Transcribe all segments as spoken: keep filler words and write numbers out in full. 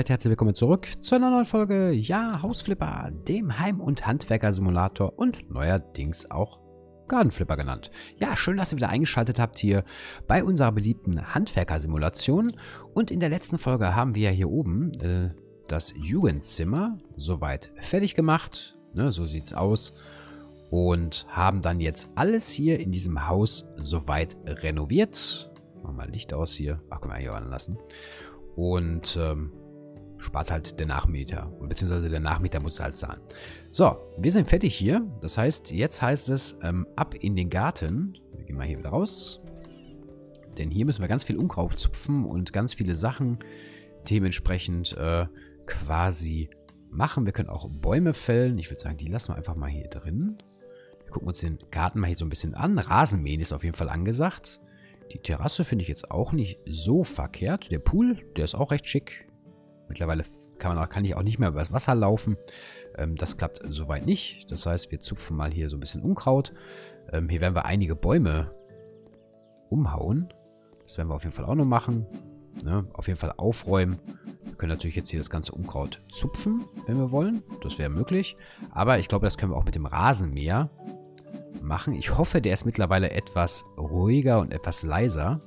seid herzlich willkommen zurück zu einer neuen Folge, ja, Hausflipper, dem Heim- und Handwerker-Simulator und neuerdings auch Gartenflipper genannt. Ja, schön, dass ihr wieder eingeschaltet habt hier bei unserer beliebten Handwerker-Simulation. Und in der letzten Folge haben wir hier oben äh, das Jugendzimmer soweit fertig gemacht, ne, so sieht's aus. Und haben dann jetzt alles hier in diesem Haus soweit renoviert. Machen wir mal Licht aus hier. Ach, können wir hier anlassen. Und ähm, spart halt der Nachmieter. Beziehungsweise der Nachmieter muss halt zahlen. So, wir sind fertig hier. Das heißt, jetzt heißt es ähm, ab in den Garten. Wir gehen mal hier wieder raus. Denn hier müssen wir ganz viel Unkraut zupfen und ganz viele Sachen dementsprechend äh, quasi machen. Wir können auch Bäume fällen. Ich würde sagen, die lassen wir einfach mal hier drin. Wir gucken uns den Garten mal hier so ein bisschen an. Rasenmähen ist auf jeden Fall angesagt. Die Terrasse finde ich jetzt auch nicht so verkehrt. Der Pool, der ist auch recht schick. Mittlerweile kann, man auch, kann ich auch nicht mehr über das Wasser laufen. Ähm, das klappt soweit nicht. Das heißt, wir zupfen mal hier so ein bisschen Unkraut. Ähm, hier werden wir einige Bäume umhauen. Das werden wir auf jeden Fall auch noch machen. Ne? Auf jeden Fall aufräumen. Wir können natürlich jetzt hier das ganze Unkraut zupfen, wenn wir wollen. Das wäre möglich. Aber ich glaube, das können wir auch mit dem Rasenmäher machen. Ich hoffe, der ist mittlerweile etwas ruhiger und etwas leiser.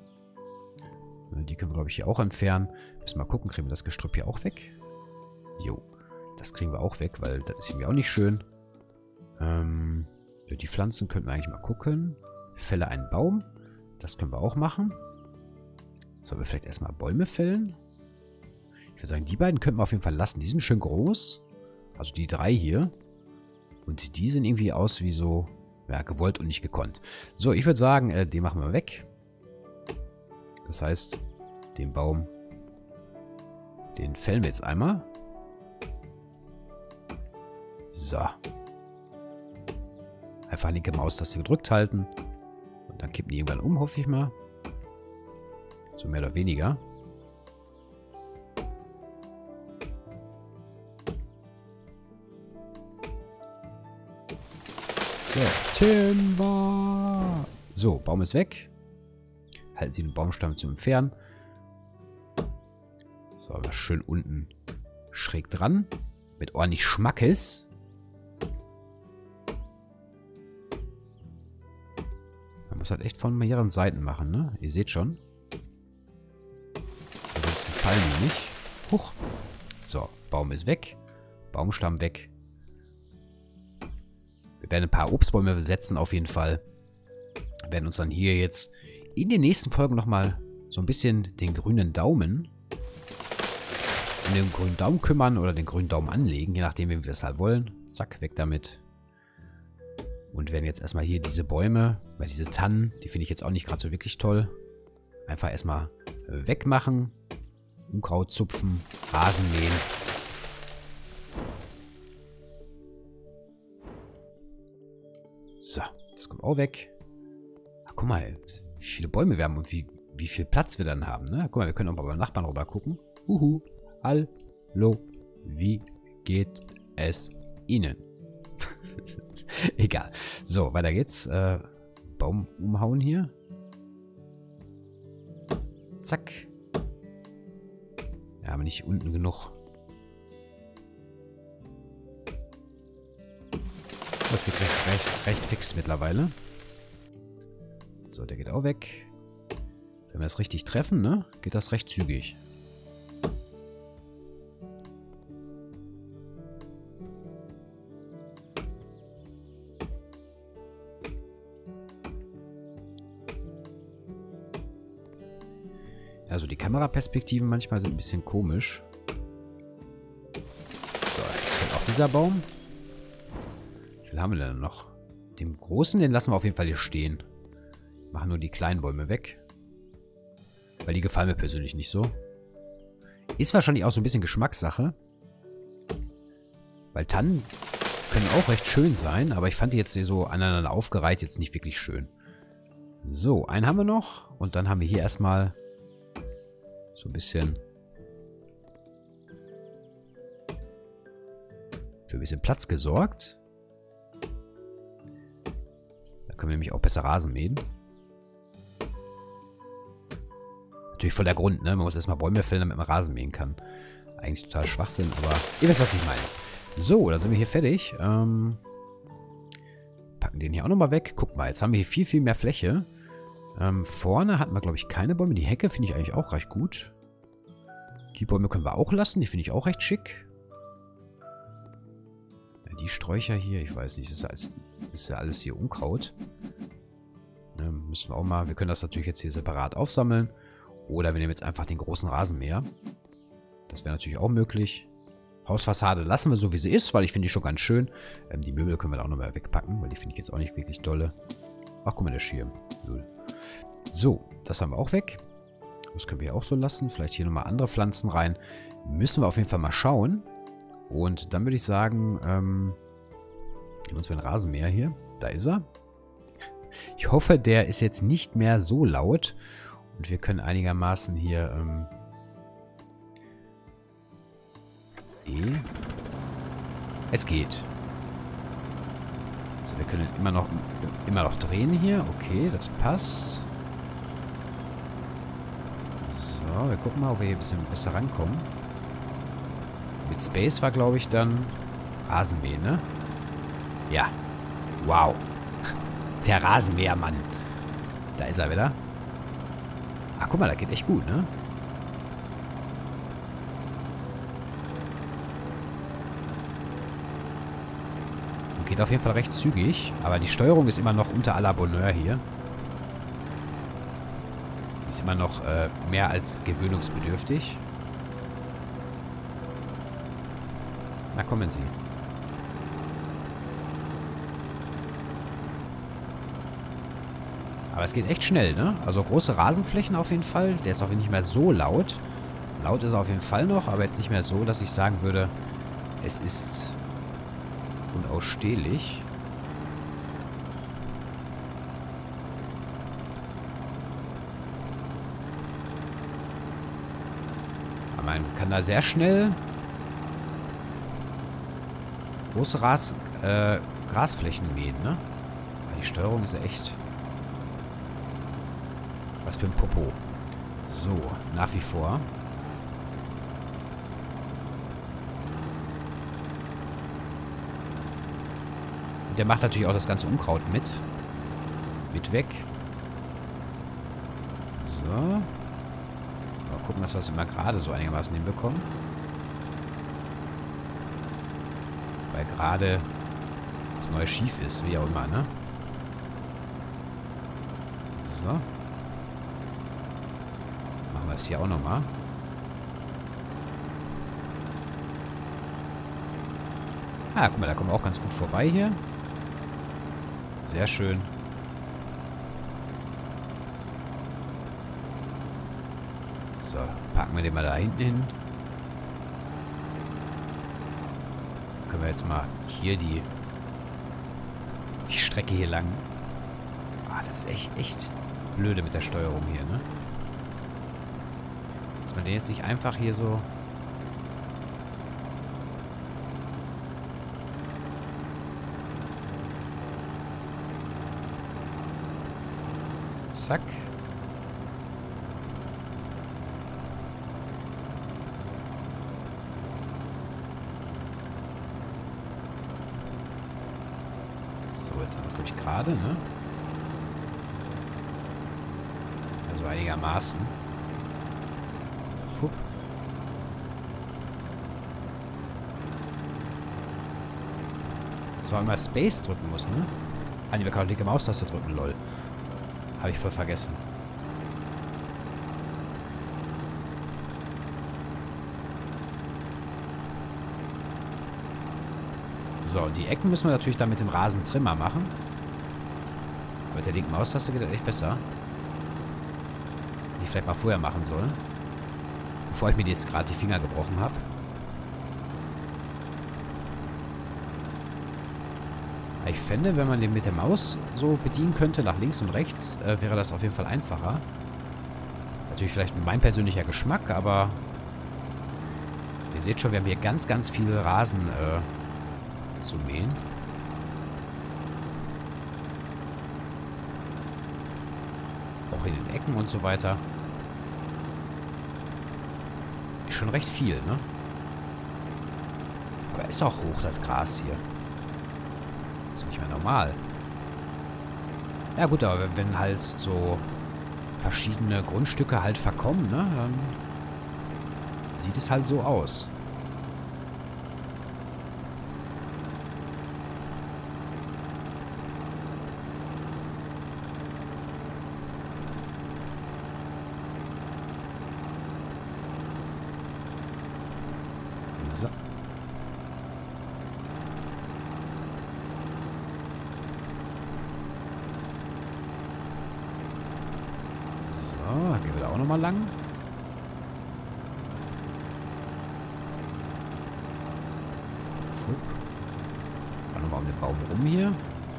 Die können wir, glaube ich, hier auch entfernen. Müssen wir mal gucken, kriegen wir das Gestrüpp hier auch weg? Jo, das kriegen wir auch weg, weil das ist irgendwie auch nicht schön. Ähm, ja, die Pflanzen könnten wir eigentlich mal gucken. Fälle einen Baum. Das können wir auch machen. Sollen wir vielleicht erstmal Bäume fällen? Ich würde sagen, die beiden könnten wir auf jeden Fall lassen. Die sind schön groß. Also die drei hier. Und die sehen irgendwie aus wie so... ja, gewollt und nicht gekonnt. So, ich würde sagen, äh, den machen wir weg. Das heißt, den Baum, den fällen wir jetzt einmal. So. Einfach linke Maustaste gedrückt halten. Und dann kippen die irgendwann um, hoffe ich mal. So mehr oder weniger. So, Timber. So, Baum ist weg. Halten Sie den Baumstamm zu entfernen. So, aber schön unten schräg dran. Mit ordentlich Schmackes. Man muss halt echt von mehreren Seiten machen, ne? Ihr seht schon. Ansonsten fallen die nicht. Huch. So, Baum ist weg. Baumstamm weg. Wir werden ein paar Obstbäume setzen auf jeden Fall. Wir werden uns dann hier jetzt in den nächsten Folgen nochmal so ein bisschen den grünen Daumen um den grünen Daumen kümmern oder den grünen Daumen anlegen, je nachdem, wie wir das halt wollen. Zack, weg damit. Und werden jetzt erstmal hier diese Bäume, weil diese Tannen, die finde ich jetzt auch nicht gerade so wirklich toll. Einfach erstmal wegmachen. Unkraut zupfen, Rasen mähen. So, das kommt auch weg. Ach, guck mal, wie viele Bäume wir haben und wie, wie viel Platz wir dann haben, ne? Guck mal, wir können auch mal beim Nachbarn rüber gucken. Huhu, hallo, wie geht es Ihnen? Egal. So, weiter geht's. Äh, Baum umhauen hier. Zack. Ja, aber nicht unten genug. Das geht recht, recht, recht fix mittlerweile. So, der geht auch weg. Wenn wir das richtig treffen, ne, geht das recht zügig. Also die Kameraperspektiven manchmal sind ein bisschen komisch. So, jetzt fällt auch dieser Baum. Wie viel haben wir denn noch? Den großen, den lassen wir auf jeden Fall hier stehen. Machen nur die kleinen Bäume weg. Weil die gefallen mir persönlich nicht so. Ist wahrscheinlich auch so ein bisschen Geschmackssache. Weil Tannen können auch recht schön sein. Aber ich fand die jetzt so aneinander aufgereiht jetzt nicht wirklich schön. So, einen haben wir noch. Und dann haben wir hier erstmal so ein bisschen für ein bisschen Platz gesorgt. Da können wir nämlich auch besser Rasen mähen. Natürlich voll der Grund, ne? Man muss erstmal Bäume fällen, damit man Rasen mähen kann. Eigentlich total Schwachsinn, aber ihr wisst, was ich meine. So, da sind wir hier fertig. Ähm, packen den hier auch nochmal weg. Guck mal, jetzt haben wir hier viel, viel mehr Fläche. Ähm, vorne hatten wir, glaube ich, keine Bäume. Die Hecke finde ich eigentlich auch recht gut. Die Bäume können wir auch lassen. Die finde ich auch recht schick. Ja, die Sträucher hier, ich weiß nicht, das ist, alles, das ist ja alles hier Unkraut. Ne, müssen wir auch mal, wir können das natürlich jetzt hier separat aufsammeln. Oder wir nehmen jetzt einfach den großen Rasenmäher. Das wäre natürlich auch möglich. Hausfassade lassen wir so, wie sie ist, weil ich finde die schon ganz schön. Ähm, die Möbel können wir da auch nochmal wegpacken, weil die finde ich jetzt auch nicht wirklich dolle. Ach, guck mal, der Schirm. Null. So, das haben wir auch weg. Das können wir hier auch so lassen. Vielleicht hier nochmal andere Pflanzen rein. Müssen wir auf jeden Fall mal schauen. Und dann würde ich sagen, ähm, nehmen wir uns einen Rasenmäher hier. Da ist er. Ich hoffe, der ist jetzt nicht mehr so laut. Und wir können einigermaßen hier, ähm, E. Es geht. So, wir können immer noch, immer noch drehen hier. Okay, das passt. So, wir gucken mal, ob wir hier ein bisschen besser rankommen. Mit Space war, glaube ich, dann Rasenmähen, ne? Ja. Wow. Der Rasenmähermann. Da ist er wieder. Ach, guck mal, das geht echt gut, ne? Geht auf jeden Fall recht zügig, aber die Steuerung ist immer noch unter à la Bonheur hier. Ist immer noch äh, mehr als gewöhnungsbedürftig. Na, kommen Sie. Aber es geht echt schnell, ne? Also große Rasenflächen auf jeden Fall. Der ist auch nicht mehr so laut. Laut ist er auf jeden Fall noch, aber jetzt nicht mehr so, dass ich sagen würde, es ist unausstehlich. Aber man kann da sehr schnell große Ras, äh, Grasflächen mähen, ne? Aber die Steuerung ist ja echt was für ein Popo. So, nach wie vor. Der macht natürlich auch das ganze Unkraut mit. Mit weg. So. Mal gucken, dass wir es immer gerade so einigermaßen hinbekommen. Weil gerade das neue schief ist, wie auch immer, ne? So. Machen wir es hier auch nochmal. Ah, guck mal, da kommen wir auch ganz gut vorbei hier. Sehr schön. So, packen wir den mal da hinten hin. Können wir jetzt mal hier die, die Strecke hier lang. Ah, das ist echt, echt blöde mit der Steuerung hier, ne? Dass man den jetzt nicht einfach hier so... Zack. So, jetzt haben wir es, glaube ich, gerade, ne? Also einigermaßen. Fupp. Jetzt mal immer Space drücken muss, ne? Ah, die wir gerade linke Maustaste drücken, lol. Habe ich voll vergessen. So, die Ecken müssen wir natürlich dann mit dem Rasentrimmer machen. Aber mit der linken Maustaste geht das echt besser. Die ich vielleicht mal vorher machen soll. Bevor ich mir jetzt gerade die Finger gebrochen habe. Ich fände, wenn man den mit der Maus so bedienen könnte, nach links und rechts, äh, wäre das auf jeden Fall einfacher. Natürlich vielleicht mein persönlicher Geschmack, aber ihr seht schon, wir haben hier ganz, ganz viel Rasen äh, zu mähen. Auch in den Ecken und so weiter. Ist schon recht viel, ne? Aber ist auch hoch, das Gras hier. Ist nicht mehr normal. Ja gut, aber wenn halt so verschiedene Grundstücke halt verkommen, ne, dann sieht es halt so aus. So. So, gehen wir da auch nochmal lang. Fahren nochmal um den Baum rum hier.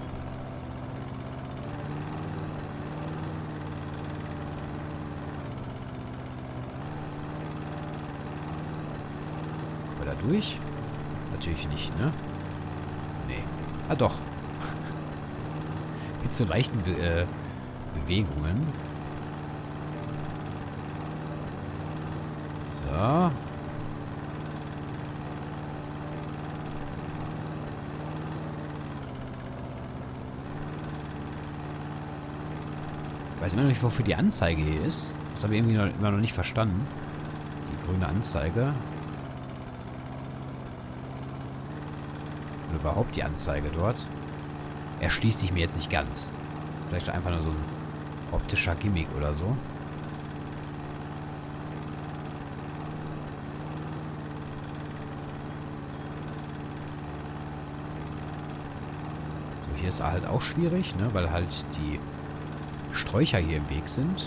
Kommen wir da durch? Natürlich nicht, ne? Nee. Ah, doch. Mit so leichten Be äh, Bewegungen. So. Ich weiß immer noch nicht, wofür die Anzeige hier ist. Das habe ich irgendwie noch, immer noch nicht verstanden. Die grüne Anzeige. Oder überhaupt die Anzeige dort. Erschließt sich mir jetzt nicht ganz. Vielleicht einfach nur so ein optischer Gimmick oder so. So, hier ist halt auch schwierig, ne? Weil halt die Sträucher hier im Weg sind.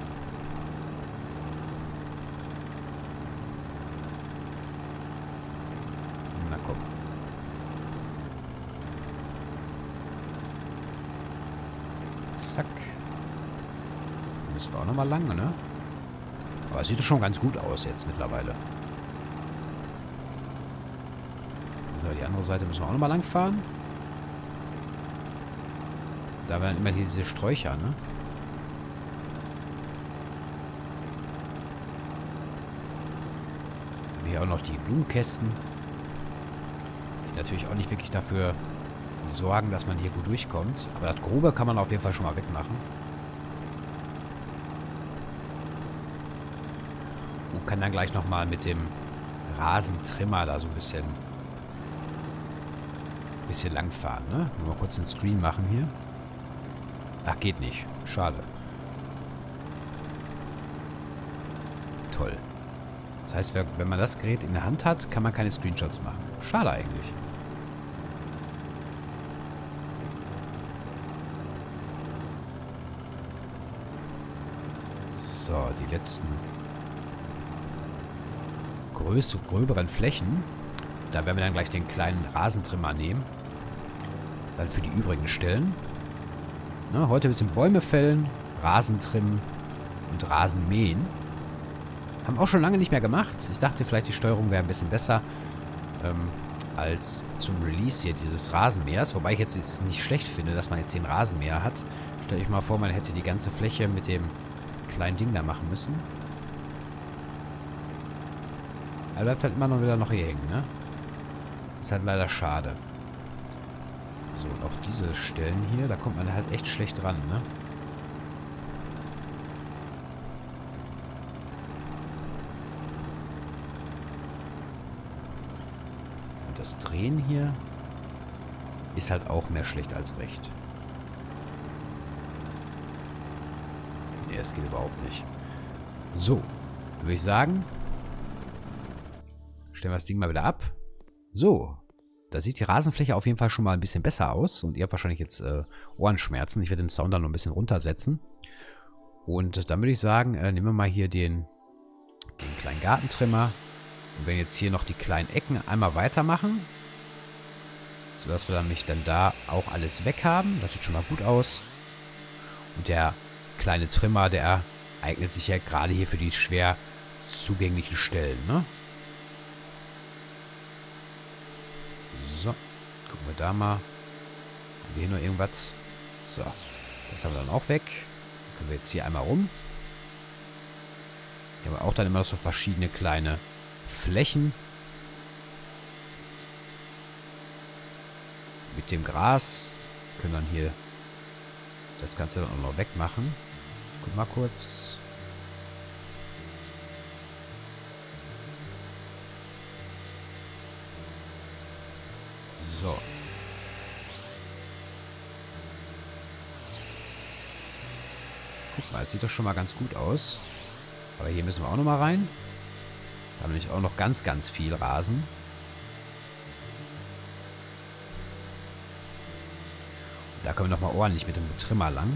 Na komm. Zack. Müssen wir auch nochmal lang, ne? Aber es sieht schon ganz gut aus jetzt mittlerweile. So, die andere Seite müssen wir auch nochmal lang fahren. Da werden immer diese Sträucher, ne? Hier auch noch die Blumenkästen. Die natürlich auch nicht wirklich dafür sorgen, dass man hier gut durchkommt. Aber das Grobe kann man auf jeden Fall schon mal wegmachen. Und kann dann gleich nochmal mit dem Rasentrimmer da so ein bisschen, bisschen lang fahren, ne? Nur mal kurz den Screen machen hier. Ach, geht nicht. Schade. Toll. Das heißt, wenn man das Gerät in der Hand hat, kann man keine Screenshots machen. Schade eigentlich. So, die letzten größeren, gröberen Flächen. Da werden wir dann gleich den kleinen Rasentrimmer nehmen. Dann für die übrigen Stellen. Ne, heute ein bisschen Bäume fällen, Rasen trimmen und Rasen mähen. Haben auch schon lange nicht mehr gemacht. Ich dachte, vielleicht die Steuerung wäre ein bisschen besser ähm, als zum Release hier dieses Rasenmähers. Wobei ich jetzt nicht schlecht finde, dass man jetzt hier einen Rasenmäher hat. Stell euch mal vor, man hätte die ganze Fläche mit dem kleinen Ding da machen müssen. Er bleibt halt immer noch wieder noch hier hängen, ne? Das ist halt leider schade. So, und auch diese Stellen hier, da kommt man halt echt schlecht ran, ne? Und das Drehen hier ist halt auch mehr schlecht als recht. Nee, es geht überhaupt nicht. So, würde ich sagen, stellen wir das Ding mal wieder ab. So. Da sieht die Rasenfläche auf jeden Fall schon mal ein bisschen besser aus. Und ihr habt wahrscheinlich jetzt äh, Ohrenschmerzen. Ich werde den Sound dann noch ein bisschen runtersetzen. Und dann würde ich sagen, äh, nehmen wir mal hier den, den kleinen Gartentrimmer. Und werden jetzt hier noch die kleinen Ecken einmal weitermachen. Sodass wir dann nicht dann da auch alles weg haben. Das sieht schon mal gut aus. Und der kleine Trimmer, der eignet sich ja gerade hier für die schwer zugänglichen Stellen, ne? So, gucken wir da mal. Haben wir hier noch irgendwas? So, das haben wir dann auch weg. Dann können wir jetzt hier einmal rum. Hier haben wir auch dann immer so verschiedene kleine Flächen. mit dem Gras. Können dann hier das Ganze dann auch noch wegmachen. Guck mal kurz. So. Guck mal, das sieht doch schon mal ganz gut aus. Aber hier müssen wir auch noch mal rein. Da haben wir nämlich auch noch ganz, ganz viel Rasen. Da können wir noch mal ordentlich mit dem Trimmer lang.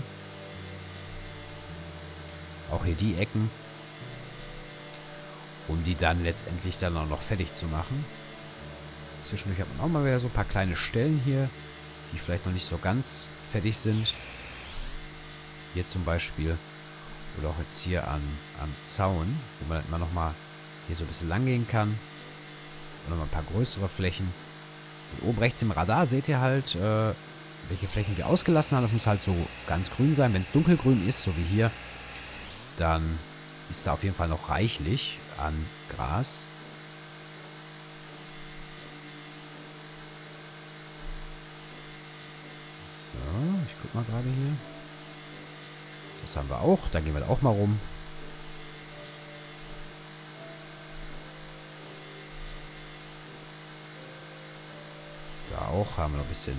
Auch hier die Ecken. Um die dann letztendlich dann auch noch fertig zu machen. Zwischendurch hat man auch mal wieder so ein paar kleine Stellen hier, die vielleicht noch nicht so ganz fertig sind. Hier zum Beispiel. Oder auch jetzt hier an, am Zaun, wo man dann immer noch mal hier so ein bisschen lang gehen kann. Und nochmal ein paar größere Flächen. Und oben rechts im Radar seht ihr halt, äh, welche Flächen wir ausgelassen haben. Das muss halt so ganz grün sein. Wenn es dunkelgrün ist, so wie hier, dann ist da auf jeden Fall noch reichlich an Gras. So, ich guck mal gerade hier. Das haben wir auch. Da gehen wir da auch mal rum. Da auch haben wir noch ein bisschen.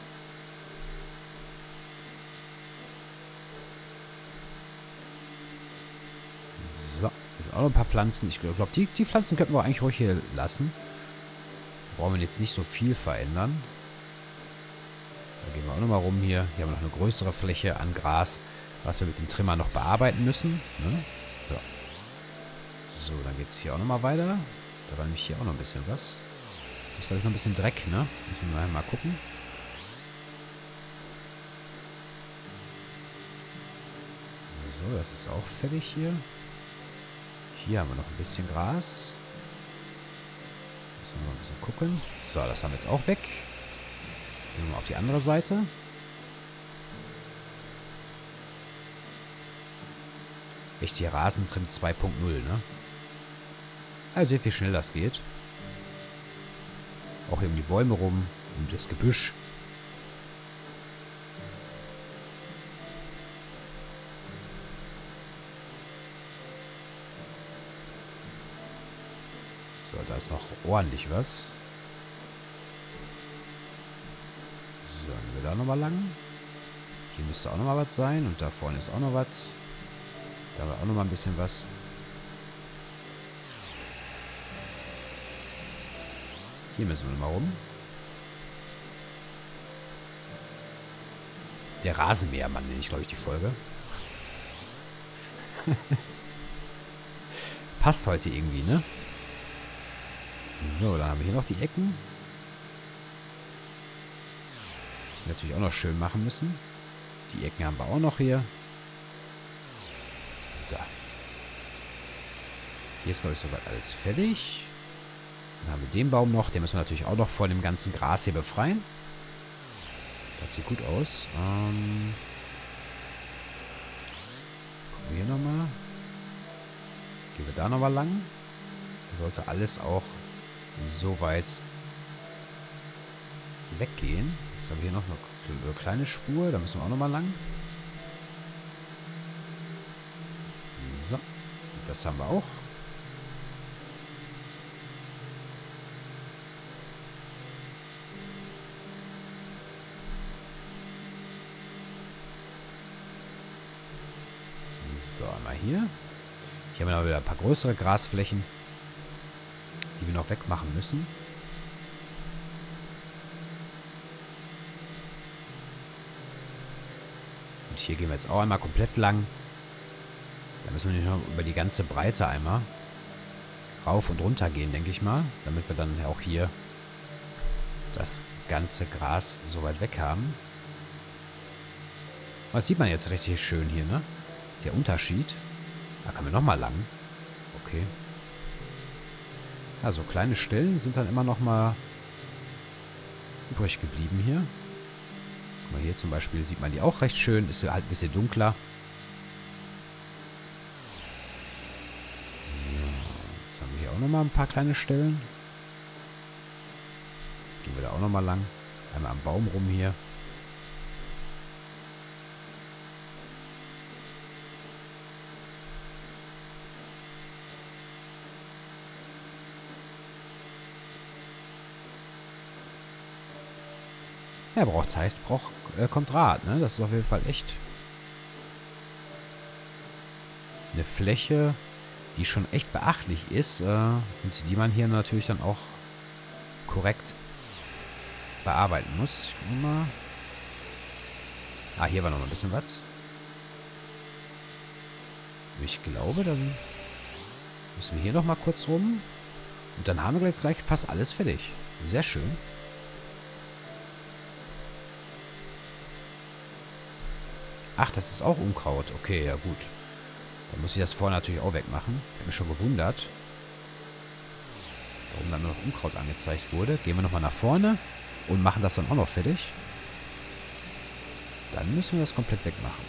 So, hier sind auch noch ein paar Pflanzen. Ich glaube, die, die Pflanzen könnten wir eigentlich ruhig hier lassen. Da brauchen wir jetzt nicht so viel verändern. Da gehen wir auch nochmal rum hier. Hier haben wir noch eine größere Fläche an Gras, was wir mit dem Trimmer noch bearbeiten müssen. Ne? So. So, dann geht es hier auch nochmal weiter. Da war nämlich hier auch noch ein bisschen was. Da ist, glaube ich, noch ein bisschen Dreck, ne? Müssen wir mal gucken. So, das ist auch fertig hier. Hier haben wir noch ein bisschen Gras. Müssen wir mal ein bisschen gucken. So, das haben wir jetzt auch weg. Gehen wir mal auf die andere Seite. Echt hier Rasentrim zwei Punkt null, ne? Also seht, wie schnell das geht. Auch hier um die Bäume rum, um das Gebüsch. So, da ist noch ordentlich was. So, dann gehen wir da nochmal lang. Hier müsste auch nochmal was sein. Und da vorne ist auch noch was. Da haben wir auch nochmal ein bisschen was. Hier müssen wir nochmal rum. Der Rasenmähermann nenne ich, glaube ich, die Folge. Passt heute irgendwie, ne? So, dann haben wir hier noch die Ecken. Die natürlich auch noch schön machen müssen. Die Ecken haben wir auch noch hier. So. Hier ist, glaube ich, soweit alles fertig. Dann haben wir den Baum noch. Den müssen wir natürlich auch noch von dem ganzen Gras hier befreien. Das sieht gut aus. Ähm Gucken wir hier nochmal. Gehen wir da nochmal lang. Da sollte alles auch soweit weggehen. Jetzt haben wir hier noch eine kleine Spur. Da müssen wir auch nochmal lang. So. Das haben wir auch. So, einmal hier. Hier haben wir noch wieder ein paar größere Grasflächen, die wir noch wegmachen müssen. Und hier gehen wir jetzt auch einmal komplett lang. Da müssen wir nicht noch über die ganze Breite einmal rauf und runter gehen, denke ich mal. Damit wir dann auch hier das ganze Gras so weit weg haben. Das sieht man jetzt richtig schön hier, ne? Der Unterschied. Da kann man nochmal lang. Okay. Also kleine Stellen sind dann immer noch mal übrig geblieben hier. Guck mal, hier zum Beispiel sieht man die auch recht schön. Ist halt ein bisschen dunkler. So, jetzt haben wir hier auch noch mal ein paar kleine Stellen. Gehen wir da auch noch mal lang. Einmal am Baum rum hier. Ja, braucht Zeit, braucht, äh, kommt Draht, ne? Das ist auf jeden Fall echt eine Fläche, die schon echt beachtlich ist äh, und die man hier natürlich dann auch korrekt bearbeiten muss. Ich guck mal. Ah, hier war noch ein bisschen was. Ich glaube, dann müssen wir hier noch mal kurz rum. Und dann haben wir jetzt gleich fast alles fertig. Sehr schön. Ach, das ist auch Unkraut. Okay, ja gut. Dann muss ich das vorher natürlich auch wegmachen. Ich habe mich schon gewundert, warum dann nur noch Unkraut angezeigt wurde. Gehen wir nochmal nach vorne und machen das dann auch noch fertig. Dann müssen wir das komplett wegmachen.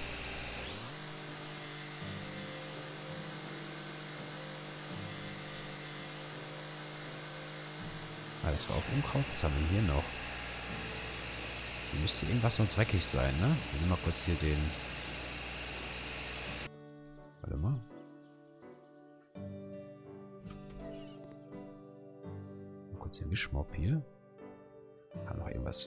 Ah, das war auch Unkraut. Was haben wir hier noch? Hier müsste irgendwas noch dreckig sein, ne? Ich nehme mal kurz hier den... Warte mal. Mal kurz den Wischmopp hier. Haben noch irgendwas...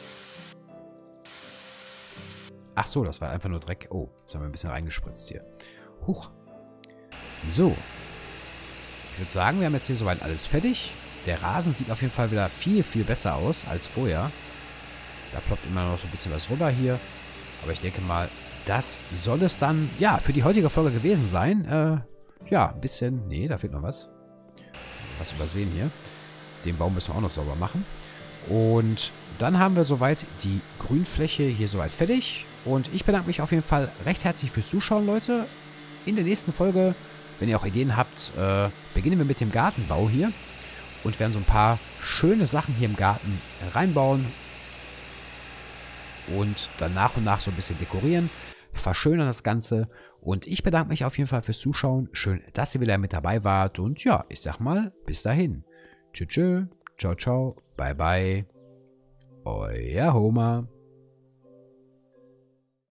Ach so, das war einfach nur Dreck. Oh, jetzt haben wir ein bisschen reingespritzt hier. Huch. So. Ich würde sagen, wir haben jetzt hier soweit alles fertig. Der Rasen sieht auf jeden Fall wieder viel, viel besser aus als vorher. Da ploppt immer noch so ein bisschen was rüber hier. Aber ich denke mal, das soll es dann, ja, für die heutige Folge gewesen sein. Äh, ja, ein bisschen, nee, da fehlt noch was. Was übersehen hier. Den Baum müssen wir auch noch sauber machen. Und dann haben wir soweit die Grünfläche hier soweit fertig. Und ich bedanke mich auf jeden Fall recht herzlich fürs Zuschauen, Leute. In der nächsten Folge, wenn ihr auch Ideen habt, äh, beginnen wir mit dem Gartenbau hier. Und werden so ein paar schöne Sachen hier im Garten reinbauen. Und dann nach und nach so ein bisschen dekorieren. Verschönern das Ganze. Und ich bedanke mich auf jeden Fall fürs Zuschauen. Schön, dass ihr wieder mit dabei wart. Und ja, ich sag mal, bis dahin. Tschüss, tschüss. Ciao, ciao. Bye, bye. Euer Homer.